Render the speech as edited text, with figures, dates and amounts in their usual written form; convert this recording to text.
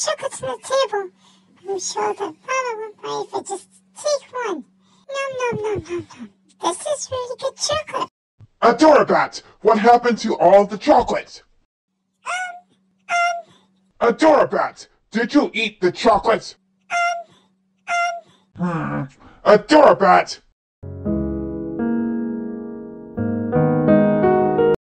chocolates on the table. I'm sure that Mama won't mind if I just take one. Nom nom nom nom nom. This is really good chocolate. Adorabat, what happened to all the chocolate? Adorabat, did you eat the chocolate? Adorabat,